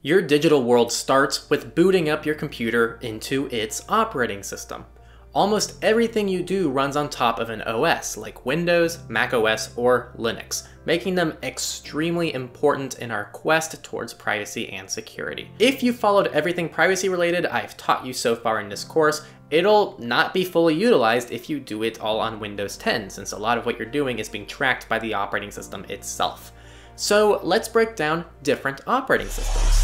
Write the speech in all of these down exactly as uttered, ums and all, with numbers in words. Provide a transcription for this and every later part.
Your digital world starts with booting up your computer into its operating system. Almost everything you do runs on top of an O S, like Windows, macOS, or Linux, making them extremely important in our quest towards privacy and security. If you followed everything privacy related I've taught you so far in this course, it'll not be fully utilized if you do it all on Windows ten, since a lot of what you're doing is being tracked by the operating system itself. So let's break down different operating systems.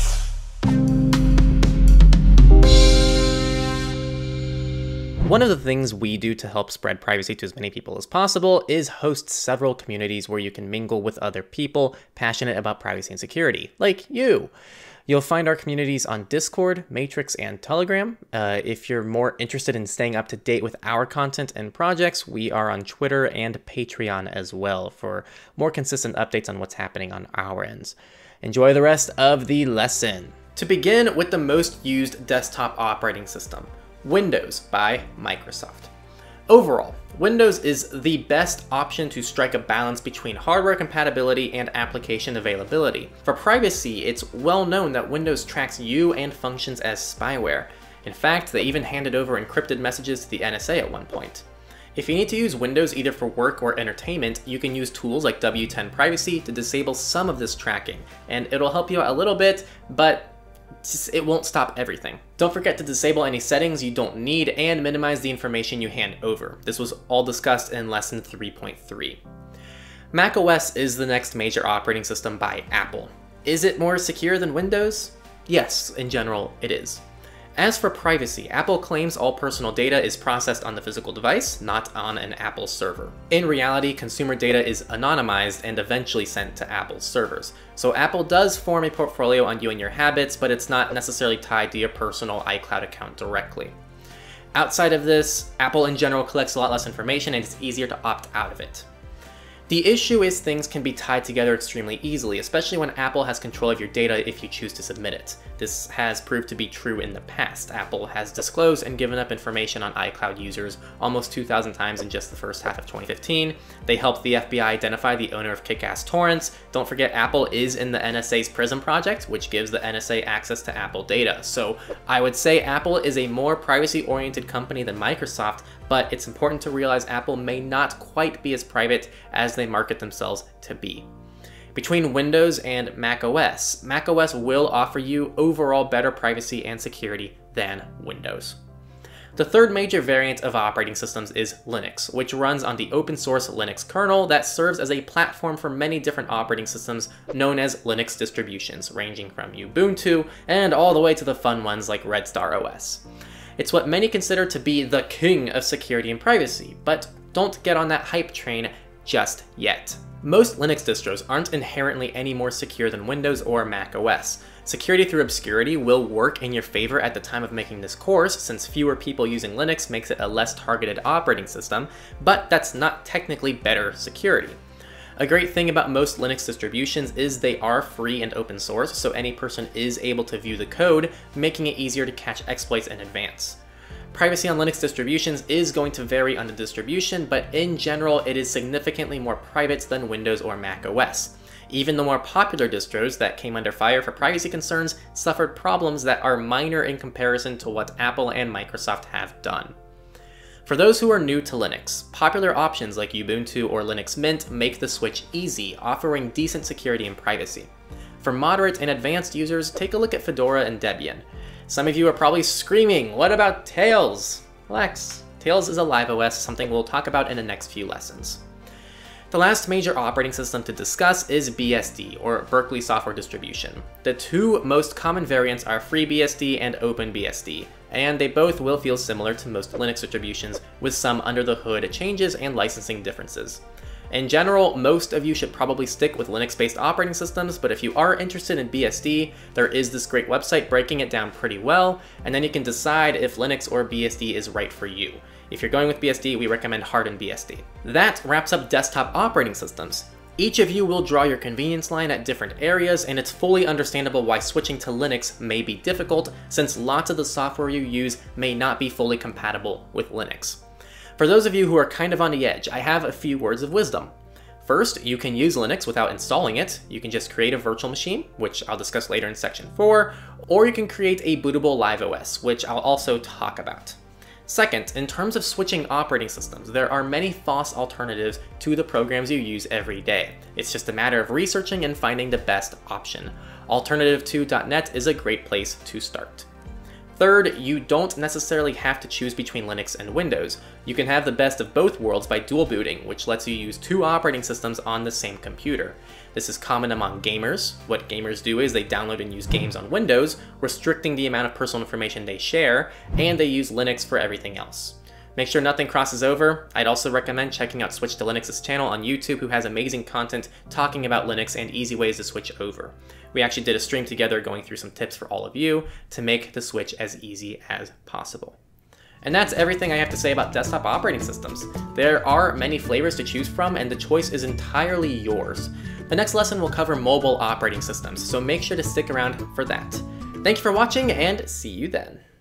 One of the things we do to help spread privacy to as many people as possible is host several communities where you can mingle with other people passionate about privacy and security, like you. You'll find our communities on Discord, Matrix, and Telegram. Uh, if you're more interested in staying up to date with our content and projects, we are on Twitter and Patreon as well for more consistent updates on what's happening on our ends. Enjoy the rest of the lesson. To begin with the most used desktop operating system, Windows by Microsoft. Overall, Windows is the best option to strike a balance between hardware compatibility and application availability. For privacy, it's well known that Windows tracks you and functions as spyware. In fact, they even handed over encrypted messages to the N S A at one point. If you need to use Windows either for work or entertainment, you can use tools like W ten Privacy to disable some of this tracking, and it'll help you out a little bit, but it won't stop everything. Don't forget to disable any settings you don't need and minimize the information you hand over. This was all discussed in lesson three point three. macOS is the next major operating system by Apple. Is it more secure than Windows? Yes, in general, it is. As for privacy, Apple claims all personal data is processed on the physical device, not on an Apple server. In reality, consumer data is anonymized and eventually sent to Apple's servers. So Apple does form a portfolio on you and your habits, but it's not necessarily tied to your personal iCloud account directly. Outside of this, Apple in general collects a lot less information and it's easier to opt out of it. The issue is things can be tied together extremely easily, especially when Apple has control of your data if you choose to submit it. This has proved to be true in the past. Apple has disclosed and given up information on iCloud users almost two thousand times in just the first half of twenty fifteen. They helped the F B I identify the owner of kick-ass torrents. Don't forget, Apple is in the N S A's PRISM project, which gives the N S A access to Apple data. So I would say Apple is a more privacy-oriented company than Microsoft, but it's important to realize Apple may not quite be as private as they market themselves to be. Between Windows and macOS, macOS will offer you overall better privacy and security than Windows. The third major variant of operating systems is Linux, which runs on the open source Linux kernel that serves as a platform for many different operating systems known as Linux distributions, ranging from Ubuntu and all the way to the fun ones like Red Star O S. It's what many consider to be the king of security and privacy, but don't get on that hype train just yet. Most Linux distros aren't inherently any more secure than Windows or macOS. Security through obscurity will work in your favor at the time of making this course, since fewer people using Linux makes it a less targeted operating system, but that's not technically better security. A great thing about most Linux distributions is they are free and open source, so any person is able to view the code, making it easier to catch exploits in advance. Privacy on Linux distributions is going to vary on the distribution, but in general it is significantly more private than Windows or macOS. Even the more popular distros that came under fire for privacy concerns suffered problems that are minor in comparison to what Apple and Microsoft have done. For those who are new to Linux, popular options like Ubuntu or Linux Mint make the switch easy, offering decent security and privacy. For moderate and advanced users, take a look at Fedora and Debian. Some of you are probably screaming, what about Tails? Relax, Tails is a live O S, something we'll talk about in the next few lessons. The last major operating system to discuss is B S D, or Berkeley Software Distribution. The two most common variants are FreeBSD and OpenBSD, and they both will feel similar to most Linux distributions, with some under-the-hood changes and licensing differences. In general, most of you should probably stick with Linux-based operating systems, but if you are interested in B S D, there is this great website breaking it down pretty well, and then you can decide if Linux or B S D is right for you. If you're going with B S D, we recommend hardened B S D. That wraps up desktop operating systems. Each of you will draw your convenience line at different areas, and it's fully understandable why switching to Linux may be difficult, since lots of the software you use may not be fully compatible with Linux. For those of you who are kind of on the edge, I have a few words of wisdom. First, you can use Linux without installing it. You can just create a virtual machine, which I'll discuss later in section four, or you can create a bootable live O S, which I'll also talk about. Second, in terms of switching operating systems, there are many F O S alternatives to the programs you use every day. It's just a matter of researching and finding the best option. alternative two dot net is a great place to start. Third, you don't necessarily have to choose between Linux and Windows. You can have the best of both worlds by dual booting, which lets you use two operating systems on the same computer. This is common among gamers. What gamers do is they download and use games on Windows, restricting the amount of personal information they share, and they use Linux for everything else. Make sure nothing crosses over. I'd also recommend checking out Switch to Linux's channel on YouTube, who has amazing content talking about Linux and easy ways to switch over. We actually did a stream together going through some tips for all of you to make the switch as easy as possible. And that's everything I have to say about desktop operating systems. There are many flavors to choose from, and the choice is entirely yours. The next lesson will cover mobile operating systems, so make sure to stick around for that. Thank you for watching, and see you then.